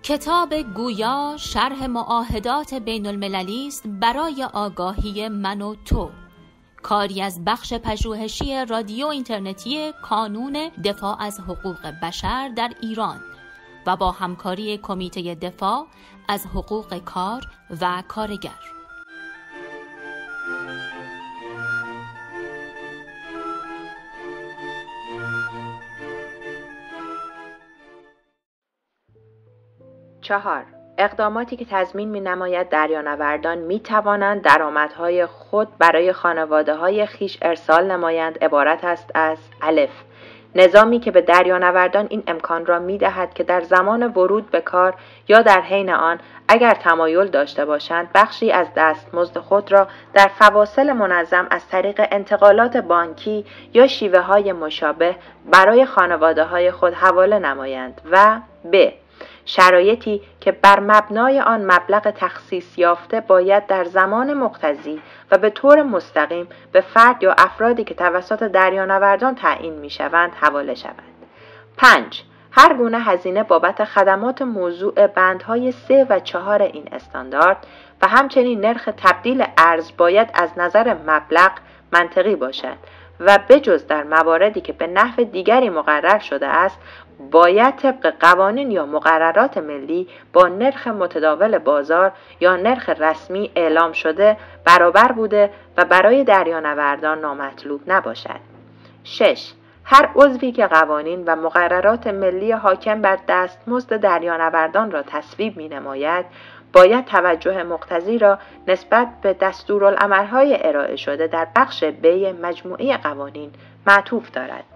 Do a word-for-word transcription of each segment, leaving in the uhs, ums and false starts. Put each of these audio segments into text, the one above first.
کتاب گویا شرح معاهدات بین المللی است برای آگاهی من و تو، کاری از بخش پژوهشی رادیو اینترنتی کانون دفاع از حقوق بشر در ایران و با همکاری کمیته دفاع از حقوق کار و کارگر. چهار. اقداماتی که تضمین می‌نماید دریانوردان می‌توانند درآمدهای خود برای خانواده‌های خویش ارسال نمایند عبارت است از الف. نظامی که به دریانوردان این امکان را می‌دهد که در زمان ورود به کار یا در حین آن اگر تمایل داشته باشند بخشی از دستمزد خود را در فواصل منظم از طریق انتقالات بانکی یا شیوه‌های مشابه برای خانواده‌های خود حواله نمایند و ب. شرایطی که بر مبنای آن مبلغ تخصیص یافته باید در زمان مقتضی و به طور مستقیم به فرد یا افرادی که توسط دریانوردان تعیین می‌شوند حواله شود. پنج. هر گونه هزینه بابت خدمات موضوع بندهای سه و چهار این استاندارد و همچنین نرخ تبدیل ارز باید از نظر مبلغ منطقی باشد و بجز در مواردی که به نحو دیگری مقرر شده است باید طبق قوانین یا مقررات ملی با نرخ متداول بازار یا نرخ رسمی اعلام شده برابر بوده و برای دریانوردان نامطلوب نباشد. شش. هر عضوی که قوانین و مقررات ملی حاکم بر دستمزد دریانوردان را تصویب می‌نماید باید توجه مقتضی را نسبت به دستورالعمل‌های ارائه شده در بخش ب مجموعه قوانین معطوف دارد.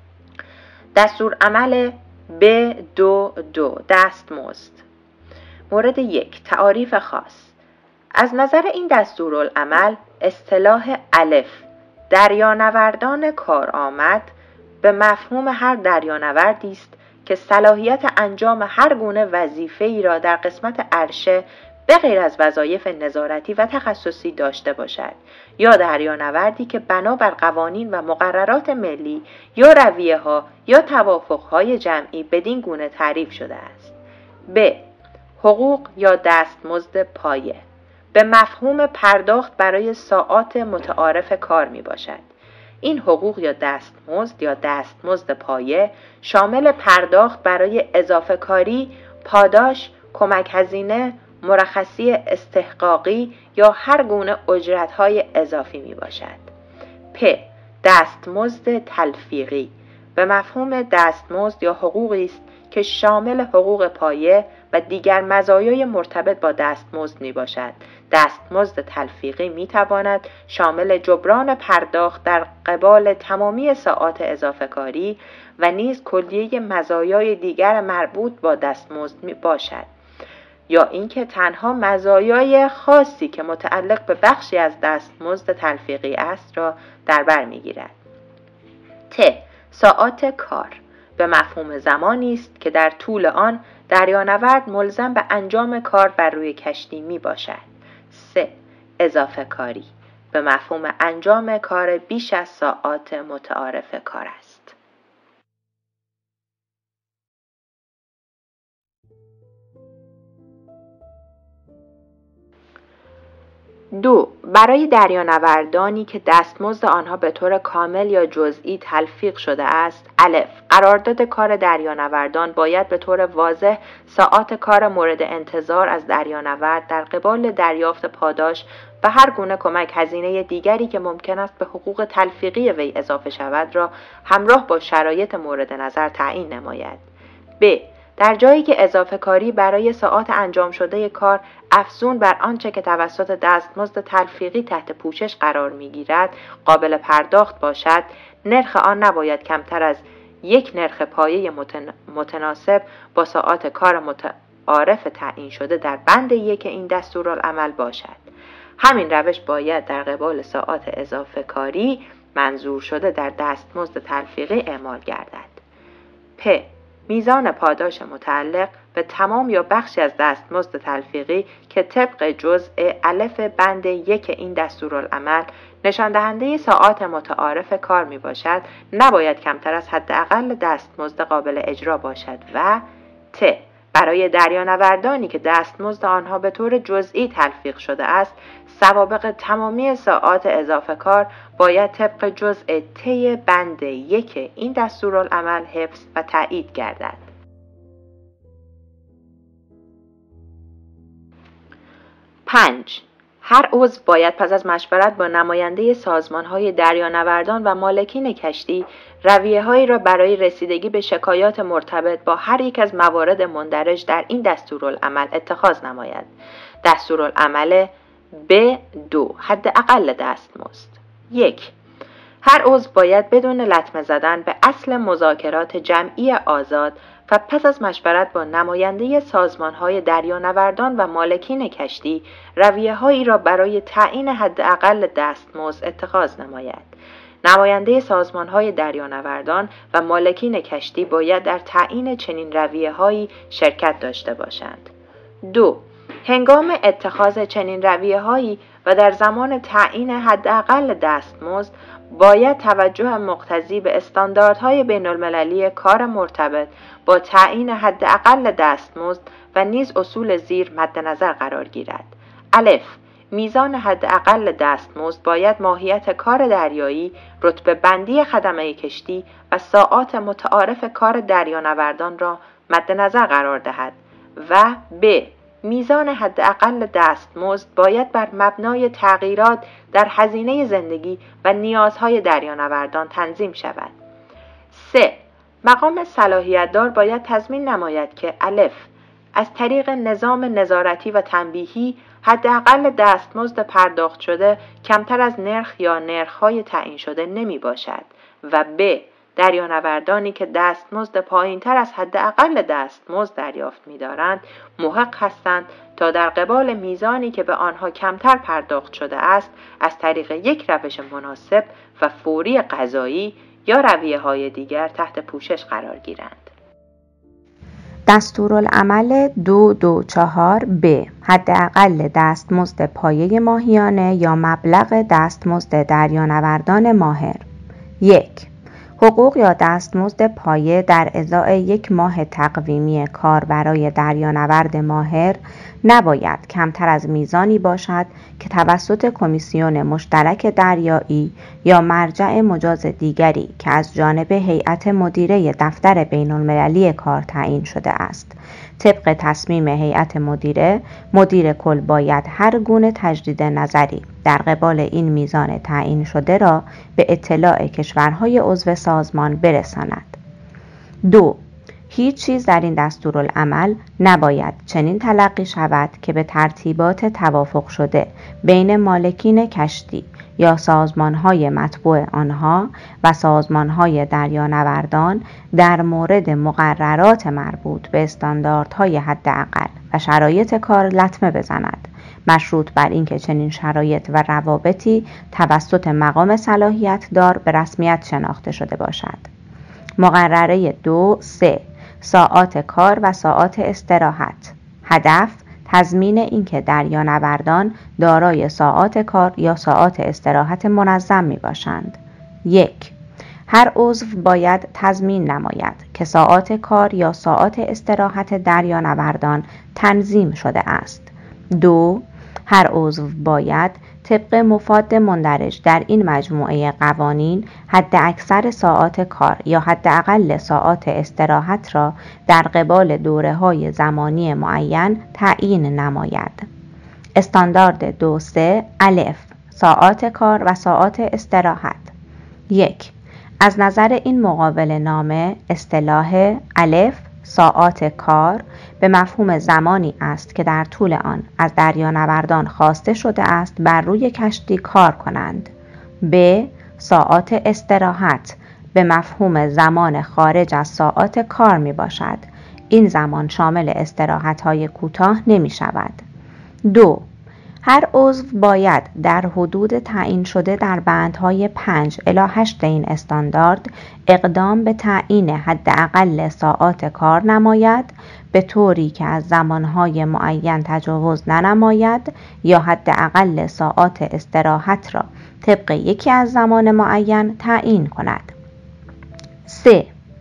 دستورالعمل ب دو دو دستمزد. مورد یک. تعاریف خاص. از نظر این دستورالعمل اصطلاح الف دریانوردان کارآمد به مفهوم هر دریانوردی است که صلاحیت انجام هر گونه وظیفه‌ای را در قسمت عرشه به غیر از وظایف نظارتی و تخصصی داشته باشد یا دریانوردی که بنابر قوانین و مقررات ملی یا رویه‌ها یا توافق‌های جمعی بدین گونه تعریف شده است. ب. حقوق یا دستمزد پایه به مفهوم پرداخت برای ساعات متعارف کار می باشد. این حقوق یا دستمزد یا دستمزد پایه شامل پرداخت برای اضافه کاری، پاداش، کمک هزینه، مرخصی استحقاقی یا هر گونه اجرت‌های اضافی می باشد. پ. دستمزد تلفیقی به مفهوم دستمزد یا حقوقی است که شامل حقوق پایه و دیگر مزایای مرتبط با دستمزد می باشد. دستمزد تلفیقی می تواند شامل جبران پرداخت در قبال تمامی ساعات اضافه کاری و نیز کلیه مزایای دیگر مربوط با دستمزد می باشد یا اینکه تنها مزایای خاصی که متعلق به بخشی از دستمزد تلفیقی است را در بر می‌گیرد. ت. ساعات کار به مفهوم زمانی است که در طول آن دریانورد ملزم به انجام کار بر روی کشتی می باشد. س. اضافه کاری به مفهوم انجام کار بیش از ساعات متعارف کار است. دو. برای دریانوردانی که دستمزد آنها به طور کامل یا جزئی تلفیق شده است الف. قرارداد کار دریانوردان باید به طور واضح ساعات کار مورد انتظار از دریانورد در قبال دریافت پاداش و هر گونه کمک هزینه دیگری که ممکن است به حقوق تلفیقی وی اضافه شود را همراه با شرایط مورد نظر تعیین نماید. ب. در جایی که اضافه کاری برای ساعات انجام شده کار افزون بر آنچه که توسط دستمزد تلفیقی تحت پوشش قرار می‌گیرد قابل پرداخت باشد، نرخ آن نباید کمتر از یک نرخ پایه متناسب با ساعات کار متعارف تعیین شده در بند یک این دستورالعمل باشد. همین روش باید در قبال ساعات اضافه کاری منظور شده در دستمزد تلفیقی اعمال گردد. پ. میزان پاداش متعلق به تمام یا بخشی از دستمزد تلفیقی که طبق جزء الف بند یک این دستورالعمل نشان دهنده ساعات متعارف کار می باشد نباید کمتر از حداقل دستمزد قابل اجرا باشد و ت. برای دریانوردانی که دستمزد آنها به طور جزئی تلفیق شده است، سوابق تمامی ساعات اضافه کار باید طبق جزء طی بند یک این دستورالعمل حفظ و تایید گردد. پنج. هر عضو باید پس از مشورت با نماینده سازمان‌های دریانوردان و مالکین کشتی رویه‌هایی را برای رسیدگی به شکایات مرتبط با هر یک از موارد مندرج در این دستورالعمل اتخاذ نماید. دستورالعمل به دو حداقل دستمزد. یک. هر عضو باید بدون لطمه زدن به اصل مذاکرات جمعی آزاد و پس از مشورت با نماینده سازمان‌های دریانوردان و مالکین کشتی رویه‌هایی را برای تعیین حداقل دستمزد اتخاذ نماید. نماینده سازمان‌های دریانوردان و مالکین کشتی باید در تعیین چنین رویه‌هایی شرکت داشته باشند. دو. هنگام اتخاذ چنین رویه‌هایی و در زمان تعیین حداقل دستمزد باید توجه مقتضی به استانداردهای بین‌المللی کار مرتبط با تعیین حداقل دستمزد و نیز اصول زیر مد نظر قرار گیرد. الف. میزان حداقل دستمزد باید ماهیت کار دریایی، رتبه بندی خدمه کشتی و ساعات متعارف کار دریانوردان را مد نظر قرار دهد. و ب. میزان حداقل دستمزد باید بر مبنای تغییرات در هزینه زندگی و نیازهای دریانوردان تنظیم شود. سه. مقام صلاحیت‌دار باید تضمین نماید که الف. از طریق نظام نظارتی و تنبیهی حداقل دستمزد پرداخت شده کمتر از نرخ یا نرخ‌های تعیین شده نمی باشد و ب. دریانوردانی که دستمزد پایین‌تر از حداقل دستمزد دریافت می‌دارند محق هستند تا در قبال میزانی که به آنها کمتر پرداخت شده است از طریق یک روش مناسب و فوری قضایی یا رویه‌های دیگر تحت پوشش قرار گیرند. دستورالعمل دو دو چهار ب. حداقل دستمزد پایه ماهیانه یا مبلغ دستمزد دریانوردان ماهر. یک. حقوق یا دستمزد پایه در ازای یک ماه تقویمی کار برای دریانورد ماهر نباید کمتر از میزانی باشد که توسط کمیسیون مشترک دریایی یا مرجع مجاز دیگری که از جانب هیئت مدیره دفتر بین‌المللی کار تعیین شده است. طبق تصمیم هیئت مدیره، مدیر کل باید هر گونه تجدید نظری در قبال این میزان تعیین شده را به اطلاع کشورهای عضو سازمان برساند. دو. هیچ چیز در این دستورالعمل نباید چنین تلقی شود که به ترتیبات توافق شده بین مالکین کشتی یا سازمانهای متبوع آنها و سازمانهای دریانوردان در مورد مقررات مربوط به استانداردهای حداقل و شرایط کار لطمه بزند، مشروط بر اینکه چنین شرایط و روابطی توسط مقام صلاحیت دار به رسمیت شناخته شده باشد. مقرره دو سه. ساعات کار و ساعات استراحت. هدف تضمین اینکه دریانوردان دارای ساعات کار یا ساعات استراحت منظم می باشند. یک. هر عضو باید تضمین نماید که ساعات کار یا ساعات استراحت دریانوردان تنظیم شده است. دو. هر عضو باید طبق مفاد مندرج در این مجموعه قوانین حد اکثر ساعات کار یا حداقل ساعات استراحت را در قبال دوره‌های زمانی معین تعیین نماید. استاندارد دو سه الف. ساعات کار و ساعات استراحت. یک. از نظر این مقابل نامه اصطلاح الف ساعات کار به مفهوم زمانی است که در طول آن از دریانوردان خواسته شده است بر روی کشتی کار کنند. ب. ساعات استراحت به مفهوم زمان خارج از ساعات کار می باشد. این زمان شامل استراحت‌های کوتاه نمی شود. دو. هر عضو باید در حدود تعیین شده در بندهای پنج الی هشت این استاندارد اقدام به تعیین حداقل ساعات کار نماید به طوری که از زمانهای معین تجاوز ننماید یا حداقل ساعات استراحت را طبق یکی از زمان معین تعیین کند. سه.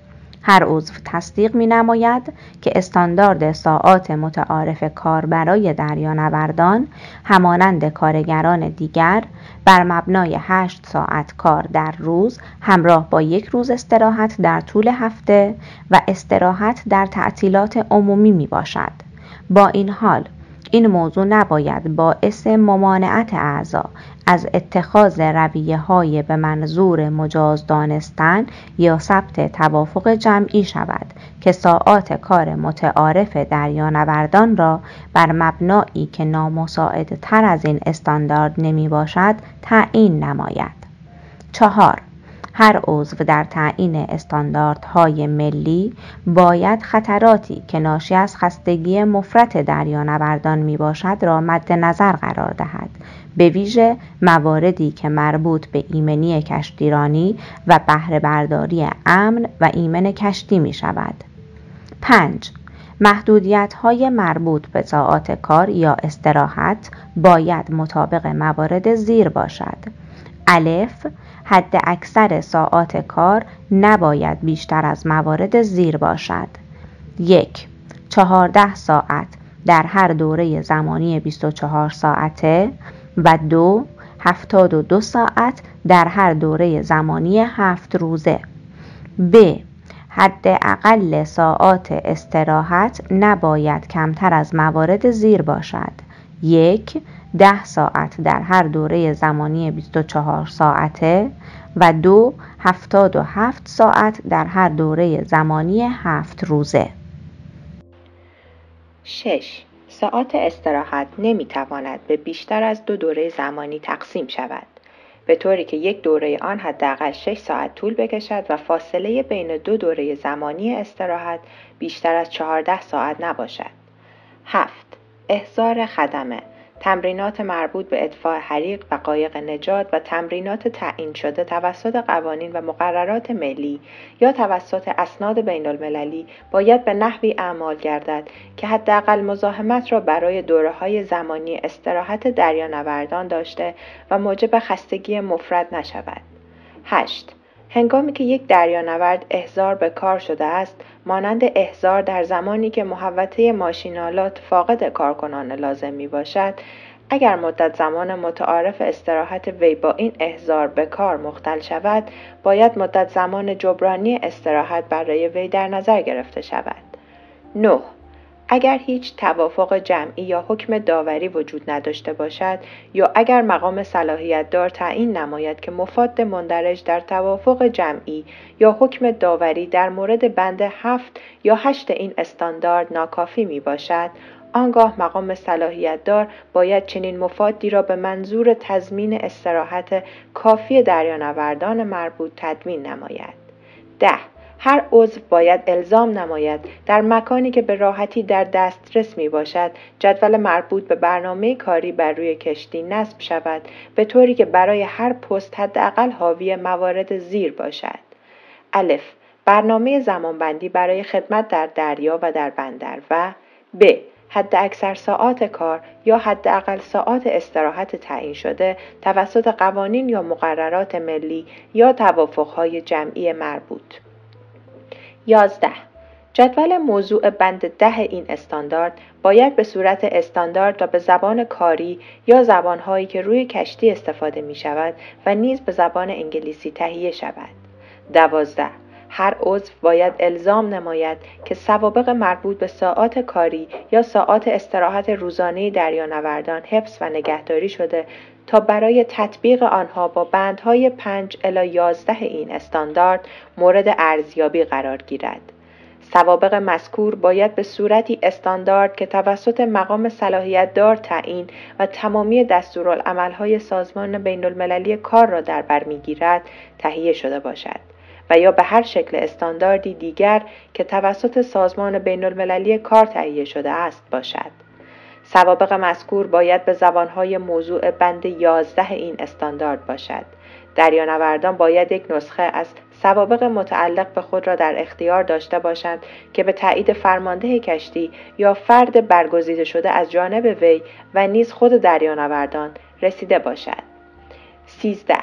هر عضو تصدیق می نماید که استاندارد ساعات متعارف کار برای دریانوردان همانند کارگران دیگر بر مبنای هشت ساعت کار در روز همراه با یک روز استراحت در طول هفته و استراحت در تعطیلات عمومی می باشد. با این حال این موضوع نباید باعث ممانعت اعضا از اتخاذ رویه‌های به منظور مجاز دانستن یا ثبت توافق جمعی شود که ساعات کار متعارف دریانوردان را بر مبنایی که نامساعدتر از این استاندارد نمی باشد تعیین نماید. چهار. هر عضو در تعیین استانداردهای ملی باید خطراتی که ناشی از خستگی مفرط دریانوردان می باشد را مد نظر قرار دهد، به ویژه مواردی که مربوط به ایمنی کشتیرانی و بهره برداری امن و ایمن کشتی می شود. پنج. محدودیت‌های مربوط به ساعات کار یا استراحت باید مطابق موارد زیر باشد. الف. حد اکثر ساعات کار نباید بیشتر از موارد زیر باشد. یک. چهارده ساعت در هر دوره زمانی بیست و چهار ساعته و دو. هفتاد و دو ساعت در هر دوره زمانی هفت روزه. ب. حد اقل ساعات استراحت نباید کمتر از موارد زیر باشد. یک. ده ساعت در هر دوره زمانی بیست و چهار ساعته و دو. هفتاد و هفت ساعت در هر دوره زمانی هفت روزه. شش. ساعات استراحت نمیتواند به بیشتر از دو دوره زمانی تقسیم شود، به طوری که یک دوره آن حداقل شش ساعت طول بکشد و فاصله بین دو دوره زمانی استراحت بیشتر از چهارده ساعت نباشد. هفت. احضار خدمه، تمرینات مربوط به اطفاء حریق و قایق نجات و تمرینات تعیین شده توسط قوانین و مقررات ملی یا توسط اسناد بین المللی باید به نحوی اعمال گردد که حداقل مزاحمت را برای دوره‌های زمانی استراحت دریانوردان داشته و موجب خستگی مفرط نشود. هشت. هنگامی که یک دریانورد احضار به کار شده است، مانند احضار در زمانی که محوطه ماشین‌آلات فاقد کارکنان لازم می باشد، اگر مدت زمان متعارف استراحت وی با این احضار به کار مختل شود، باید مدت زمان جبرانی استراحت برای وی در نظر گرفته شود. نه. اگر هیچ توافق جمعی یا حکم داوری وجود نداشته باشد یا اگر مقام صلاحیت دار تعیین نماید که مفاد مندرج در توافق جمعی یا حکم داوری در مورد بند هفت یا هشت این استاندارد ناکافی می باشد، آنگاه مقام صلاحیت دار باید چنین مفادی را به منظور تضمین استراحت کافی دریانوردان مربوط تدوین نماید. ده. هر عضو باید الزام نماید در مکانی که به راحتی در دسترس می باشد جدول مربوط به برنامه کاری بر روی کشتی نصب شود، به طوری که برای هر پست حداقل حاوی موارد زیر باشد. الف. برنامه زمانبندی برای خدمت در دریا و در بندر و ب. حد اکثر ساعات کار یا حداقل ساعات استراحت تعیین شده توسط قوانین یا مقررات ملی یا توافق‌های جمعی مربوط. یازده. جدول موضوع بند ده این استاندارد باید به صورت استاندارد و به زبان کاری یا زبانهایی که روی کشتی استفاده می شود و نیز به زبان انگلیسی تهیه شود. دوازده. هر عضو باید الزام نماید که سوابق مربوط به ساعات کاری یا ساعات استراحت روزانه دریانوردان حفظ و نگهداری شده تا برای تطبیق آنها با بندهای پنج الی یازده این استاندارد مورد ارزیابی قرار گیرد. سوابق مذکور باید به صورتی استاندارد که توسط مقام صلاحیت دار تعیین و تمامی دستورالعمل‌های سازمان بین المللی کار را در بر می‌گیرد تهیه شده باشد و یا به هر شکل استانداردی دیگر که توسط سازمان بین المللی کار تهیه شده است باشد. سوابق مذکور باید به زبانهای موضوع بند یازده این استاندارد باشد. دریانوردان باید یک نسخه از سوابق متعلق به خود را در اختیار داشته باشند که به تایید فرمانده کشتی یا فرد برگزیده شده از جانب وی و نیز خود دریانوردان رسیده باشد. سیزده.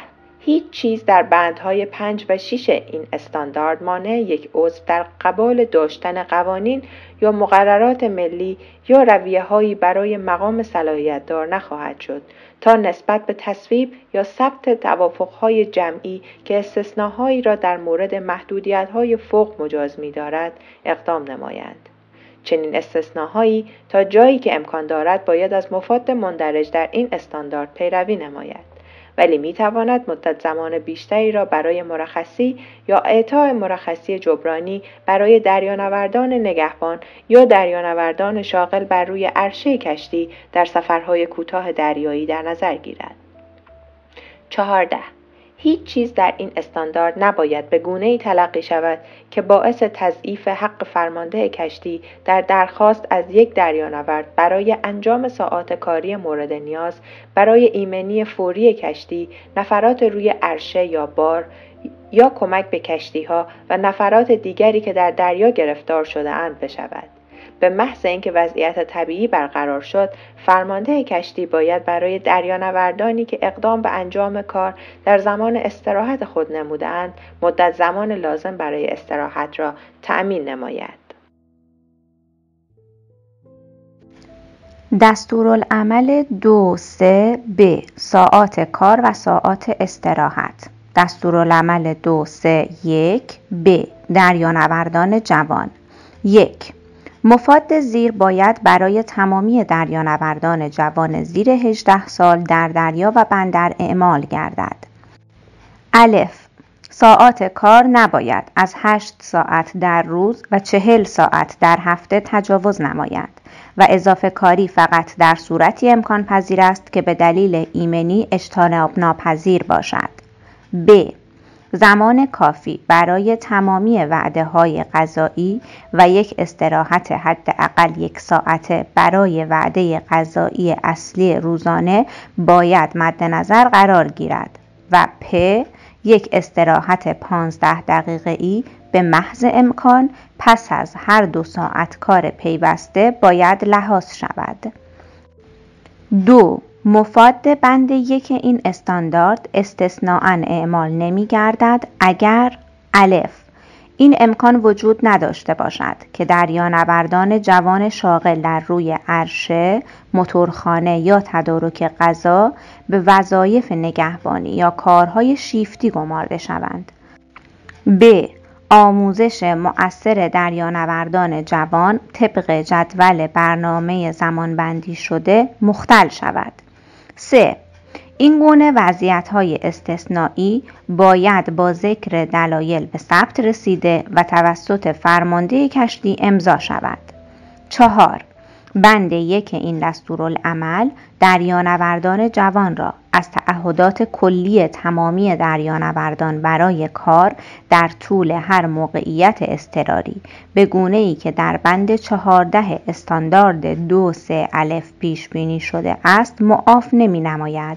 هیچ چیز در بندهای پنج و شش این استاندارد مانع یک عضو در قبال داشتن قوانین یا مقررات ملی یا رویه‌هایی برای مقام صلاحیت دار نخواهد شد تا نسبت به تصویب یا ثبت توافقهای جمعی که استثناهایی را در مورد محدودیت‌های فوق مجاز می‌دارد اقدام نمایند. چنین استثناهایی تا جایی که امکان دارد باید از مفاد مندرج در این استاندارد پیروی نماید، ولی می‌تواند مدت زمان بیشتری را برای مرخصی یا اعطای مرخصی جبرانی برای دریانوردان نگهبان یا دریانوردان شاغل بر روی عرشه کشتی در سفرهای کوتاه دریایی در نظر گیرد. چهارده. هیچ چیز در این استاندارد نباید به گونه‌ای تلقی شود که باعث تضعیف حق فرمانده کشتی در درخواست از یک دریانورد برای انجام ساعات کاری مورد نیاز برای ایمنی فوری کشتی، نفرات روی عرشه یا بار یا کمک به کشتی‌ها و نفرات دیگری که در دریا گرفتار شده‌اند بشود. به محض اینکه وضعیت طبیعی برقرار شد، فرمانده کشتی باید برای دریانوردانی که اقدام به انجام کار در زمان استراحت خود نموده‌اند، مدت زمان لازم برای استراحت را تأمین نماید. دستورالعمل دو سه ب ساعات کار و ساعات استراحت. دستورالعمل دو سه یک ب دریانوردان جوان. یک. مفاد زیر باید برای تمامی دریانوردان جوان زیر هجده سال در دریا و بندر اعمال گردد. الف. ساعات کار نباید از هشت ساعت در روز و چهل ساعت در هفته تجاوز نماید و اضافه کاری فقط در صورتی امکان پذیر است که به دلیل ایمنی اجتناب ناپذیر باشد. ب. زمان کافی برای تمامی وعده های غذایی و یک استراحت حداقل یک ساعته برای وعده غذایی اصلی روزانه باید مد نظر قرار گیرد و پ. یک استراحت پانزده دقیقه‌ای به محض امکان پس از هر دو ساعت کار پیوسته باید لحاظ شود. دو. مفاد بند یک این استاندارد استثناءً اعمال نمی گردد اگر الف. این امکان وجود نداشته باشد که دریانوردان جوان شاغل در روی عرشه، موتورخانه یا تدارک غذا به وظایف نگهبانی یا کارهای شیفتی گمارده شوند. ب. آموزش مؤثر دریانوردان جوان طبق جدول برنامه زمانبندی شده مختل شود. سه. این گونه وضعیت‌های استثنایی باید با ذکر دلایل به ثبت رسیده و توسط فرمانده کشتی امضا شود. چهار. بند یک این دستورالعمل دریانوردان جوان را از تعهدات کلی تمامی دریانوردان برای کار در طول هر موقعیت اضطراری به گونه‌ای که در بند چهارده استاندارد دو سه الف پیش بینی شده است معاف نمی نماید.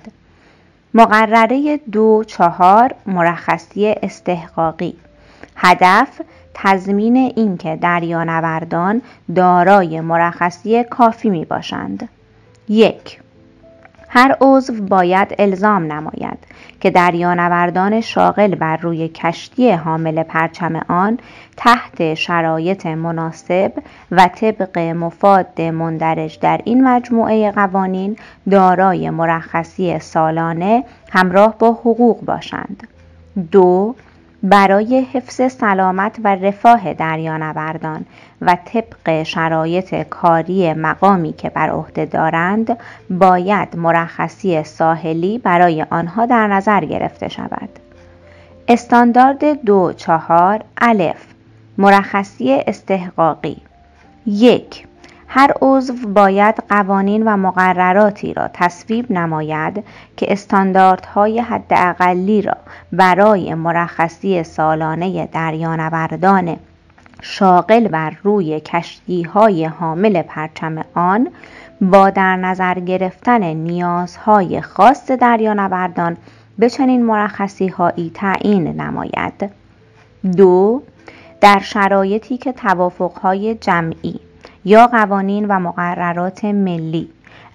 مقرره دو چهار مرخصی استحقاقی. هدف تضمین اینکه دریانوردان دارای مرخصی کافی می باشند. یک. هر عضو باید الزام نماید که دریانوردان شاغل بر روی کشتی حامل پرچم آن تحت شرایط مناسب و طبق مفاد مندرج در این مجموعه قوانین دارای مرخصی سالانه همراه با حقوق باشند. دو. برای حفظ سلامت و رفاه دریانوردان و طبق شرایط کاری مقامی که بر عهده دارند باید مرخصی ساحلی برای آنها در نظر گرفته شود. استاندارد دو چهار الف مرخصی استحقاقی. یک. هر عضو باید قوانین و مقرراتی را تصویب نماید که استانداردهای حداقلی را برای مرخصی سالانه دریانوردان شاغل بر روی کشتی‌های حامل پرچم آن با در نظر گرفتن نیازهای خاص دریانوردان به چنین مرخصی‌هایی تعیین نماید. دو. در شرایطی که توافق‌های جمعی یا قوانین و مقررات ملی،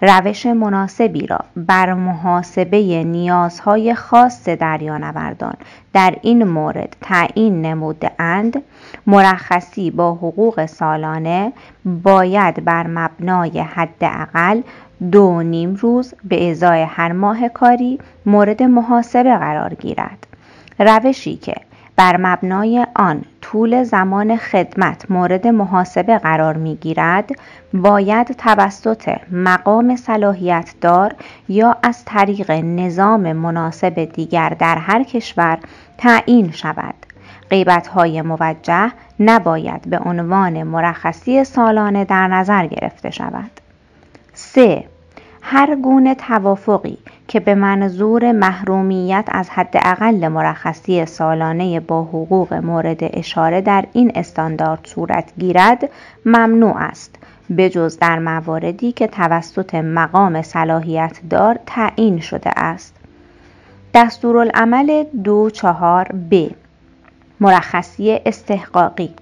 روش مناسبی را بر محاسبه نیازهای خاص دریانوردان در این مورد تعیین نموده‌اند، مرخصی با حقوق سالانه باید بر مبنای حداقل دو و نیم روز به ازای هر ماه کاری مورد محاسبه قرار گیرد. روشی که بر مبنای آن طول زمان خدمت مورد محاسبه قرار می گیرد باید توسط مقام صلاحیت دار یا از طریق نظام مناسب دیگر در هر کشور تعیین شود. غیبت‌های موجه نباید به عنوان مرخصی سالانه در نظر گرفته شود. سه. هر گونه توافقی که به منظور محرومیت از حداقل مرخصی سالانه با حقوق مورد اشاره در این استاندارد صورت گیرد ممنوع است، به جز در مواردی که توسط مقام صلاحیت دار تعیین شده است. دستورالعمل دو چهار ب مرخصی استحقاقی.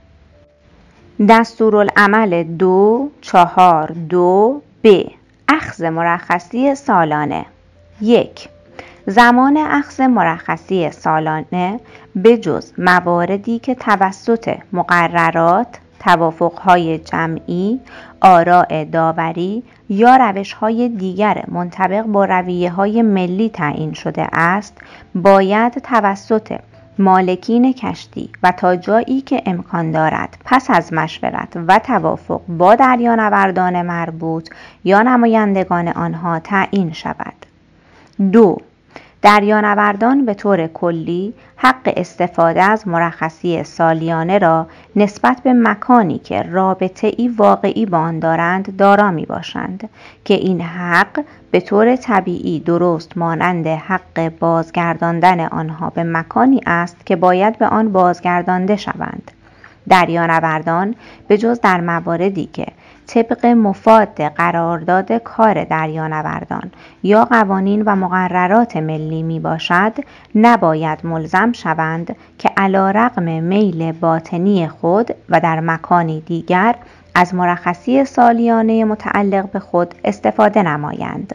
دستورالعمل دو چهار دو ب اخذ مرخصی سالانه. یک. زمان اخذ مرخصی سالانه به جز مواردی که توسط مقررات، توافقهای جمعی، آراء داوری یا روشهای دیگر منطبق با رویه‌های ملی تعیین شده است، باید توسط مالکین کشتی و تا جایی که امکان دارد پس از مشورت و توافق با دریانوردان مربوط یا نمایندگان آنها تعیین شود. دو. دریانوردان به طور کلی حق استفاده از مرخصی سالیانه را نسبت به مکانی که رابطه‌ای واقعی با آن دارند دارا می باشند که این حق به طور طبیعی درست مانند حق بازگرداندن آنها به مکانی است که باید به آن بازگردانده شوند. دریانوردان به جز در مواردی که طبق مفاد قرارداد کار دریانوردان یا قوانین و مقررات ملی می باشد، نباید ملزم شوند که علی‌رغم میل باطنی خود و در مکانی دیگر از مرخصی سالیانه متعلق به خود استفاده نمایند.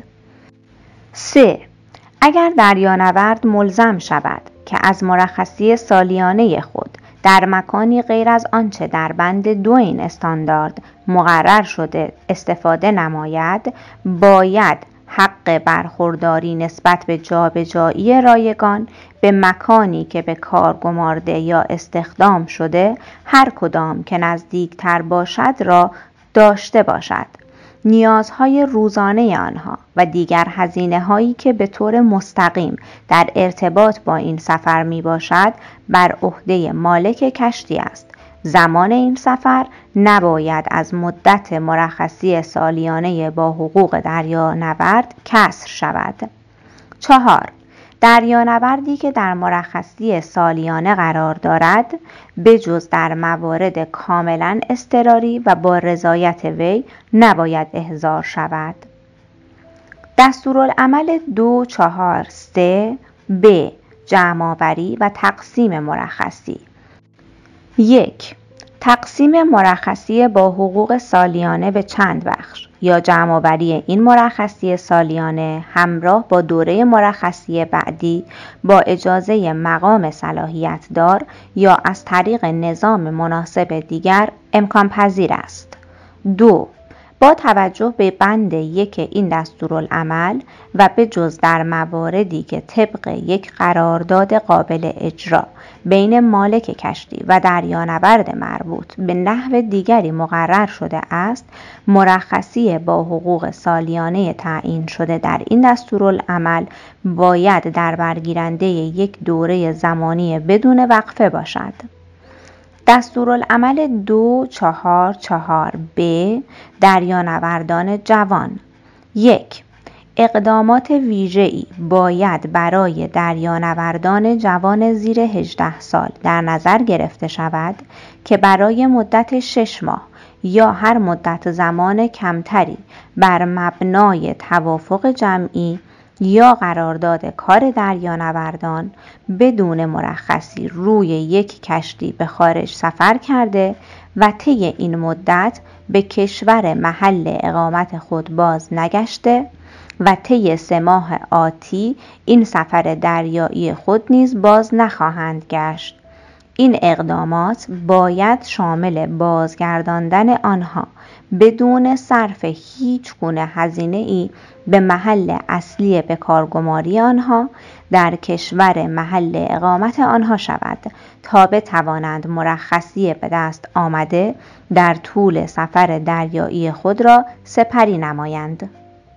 سه. اگر دریانورد ملزم شود که از مرخصی سالیانه خود در مکانی غیر از آنچه در بند دو این استاندارد مقرر شده استفاده نماید، باید حق برخورداری نسبت به جابجایی رایگان به مکانی که به کار گمارده یا استخدام شده هر کدام که نزدیکتر باشد را داشته باشد. نیازهای روزانه آنها و دیگر هزینه‌هایی که به طور مستقیم در ارتباط با این سفر می باشد بر عهده مالک کشتی است. زمان این سفر نباید از مدت مرخصی سالیانه با حقوق دریانورد کسر شود. چهار. دریانوردی که در مرخصی سالیانه قرار دارد به جز در موارد کاملا اضطراری و با رضایت وی نباید احضار شود. دستورالعمل دو چهار سه ب جمع‌آوری و تقسیم مرخصی. یک. تقسیم مرخصی با حقوق سالیانه به چند بخش یا جمع‌آوری این مرخصی سالیانه همراه با دوره مرخصی بعدی با اجازه مقام صلاحیت دار یا از طریق نظام مناسب دیگر امکان پذیر است. دو. با توجه به بند یک این دستورالعمل و به جز در مواردی که طبق یک قرارداد قابل اجرا بین مالک کشتی و دریانورد مربوط به نحو دیگری مقرر شده است، مرخصی با حقوق سالیانه تعیین شده در این دستورالعمل باید در برگیرنده یک دوره زمانی بدون وقفه باشد. دستورالعمل دو چهار چهار ب دریانوردان جوان. یک. اقدامات ویژه‌ای باید برای دریانوردان جوان زیر هجده سال در نظر گرفته شود که برای مدت شش ماه یا هر مدت زمان کمتری بر مبنای توافق جمعی یا قرارداد کار دریانوردان بدون مرخصی روی یک کشتی به خارج سفر کرده و طی این مدت به کشور محل اقامت خود باز نگشته و طی سه ماه آتی این سفر دریایی خود نیز باز نخواهند گشت. این اقدامات باید شامل بازگرداندن آنها بدون صرف هیچ گونه هزینه‌ای به محل اصلی بکارگماری آنها در کشور محل اقامت آنها شود تا بتوانند مرخصی به دست آمده در طول سفر دریایی خود را سپری نمایند.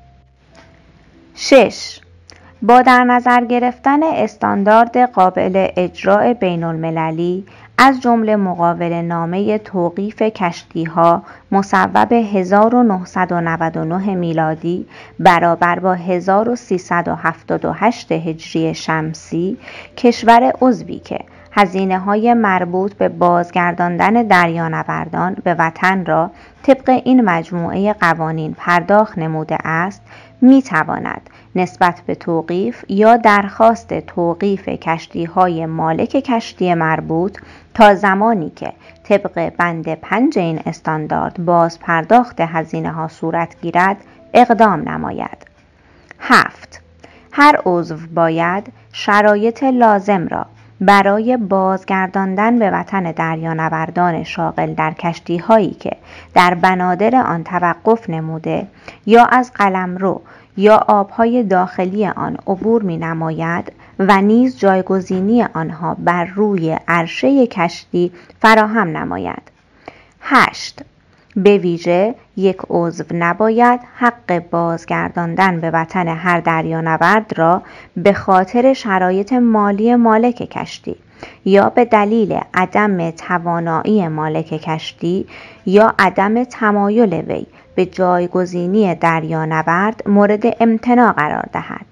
شش. با در نظر گرفتن استاندارد قابل اجرای بین المللی از جمله مقابله نامه توقیف کشتی‌ها مصوب هزار و نهصد و نود و نه میلادی برابر با هزار و سیصد و هفتاد و هشت هجری شمسی، کشور عضوی که هزینه‌های مربوط به بازگرداندن دریانوردان به وطن را طبق این مجموعه قوانین پرداخت نموده است، می‌تواند نسبت به توقیف یا درخواست توقیف کشتی‌های مالک کشتی مربوط تا زمانی که طبق بند پنج این استاندارد باز پرداخت هزینه‌ها صورت گیرد اقدام نماید. هفت. هر عضو باید شرایط لازم را برای بازگرداندن به وطن دریانوردان شاغل در کشتی‌هایی که در بنادر آن توقف نموده یا از قلمرو یا آبهای داخلی آن عبور می نماید و نیز جایگزینی آنها بر روی عرشه کشتی فراهم نماید. هشت. به ویژه یک عضو نباید حق بازگرداندن به وطن هر دریانورد را به خاطر شرایط مالی مالک کشتی یا به دلیل عدم توانایی مالک کشتی یا عدم تمایل وی به جایگزینی دریانورد مورد امتناع قرار دهد.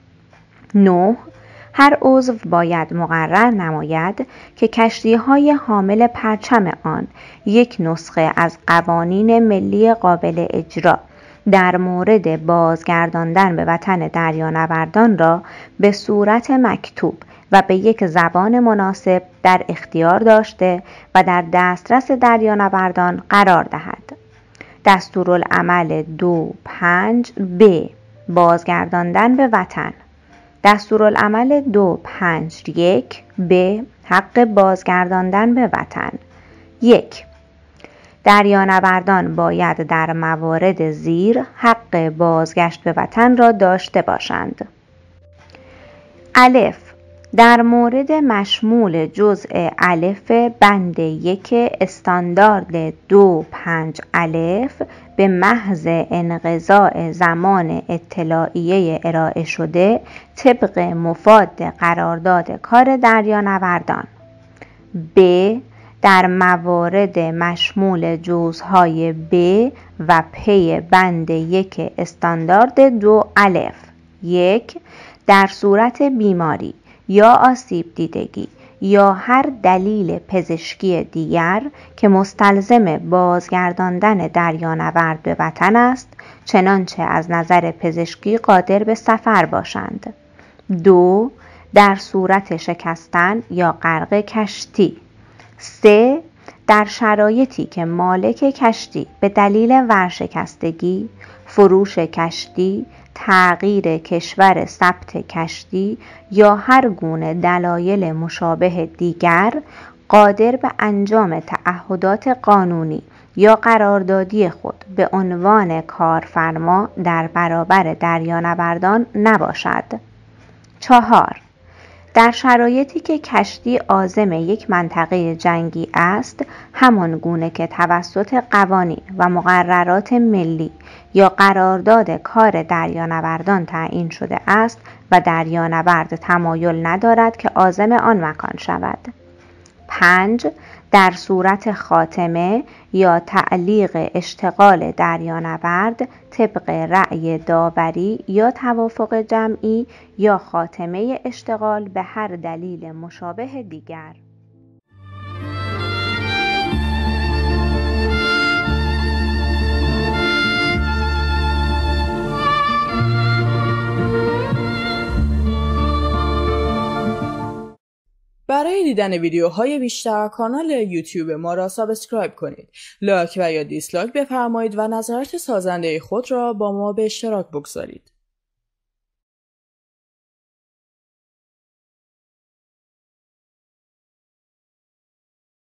نه. هر عضو باید مقرر نماید که کشتی‌های حامل پرچم آن یک نسخه از قوانین ملی قابل اجرا در مورد بازگرداندن به وطن دریانوردان را به صورت مکتوب و به یک زبان مناسب در اختیار داشته و در دسترس دریانوردان قرار دهد. دستورالعمل دو پنج ب بازگرداندن به وطن. دستورالعمل دو پنج یک ب حق بازگرداندن به وطن. یک. دریانوردان باید در موارد زیر حق بازگشت به وطن را داشته باشند. الف. در مورد مشمول جزء الف بند یک استاندارد دو پنج الف به محض انقضاء زمان اطلاعیه ارائه شده طبق مفاد قرارداد کار دریانوردان. ب. در موارد مشمول جزهای ب و پی بند یک استاندارد دو الف. یک. در صورت بیماری یا آسیب دیدگی یا هر دلیل پزشکی دیگر که مستلزم بازگرداندن دریانورد به وطن است، چنانچه از نظر پزشکی قادر به سفر باشند. دو. در صورت شکستن یا غرق کشتی. سه. در شرایطی که مالک کشتی به دلیل ورشکستگی، فروش کشتی، تغییر کشور ثبت کشتی یا هر گونه دلایل مشابه دیگر قادر به انجام تعهدات قانونی یا قراردادی خود به عنوان کارفرما در برابر دریانوردان نباشد. چهار. در شرایطی که کشتی عازم یک منطقه جنگی است، همان گونه که توسط قوانین و مقررات ملی یا قرارداد کار دریانوردان تعیین شده است و دریانورد تمایل ندارد که عازم آن مکان شود. پنج. در صورت خاتمه یا تعلیق اشتغال دریانورد طبق رأی داوری یا توافق جمعی یا خاتمه اشتغال به هر دلیل مشابه دیگر. برای برای دیدن ویدیوهای بیشتر کانال یوتیوب ما را سابسکرایب کنید. لایک و یا دیسلایک بفرمایید و نظرات سازنده خود را با ما به اشتراک بگذارید.